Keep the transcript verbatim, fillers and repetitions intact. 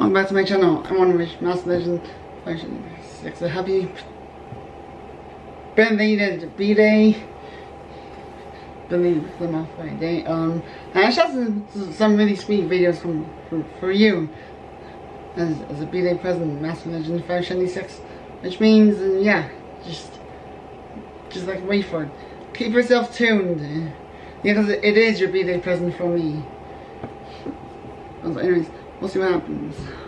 Welcome back to my channel. I want to wish Master Legend Version six a happy belated B-Day. Believe them off Friday. Um, and I shot some, some really sweet videos from for, for you as, as a B-Day present, Master Legend Version six, which means uh, yeah, just just like wait for it. Keep yourself tuned uh, because it, it is your B-Day present from me. So anyways, we'll see what happens.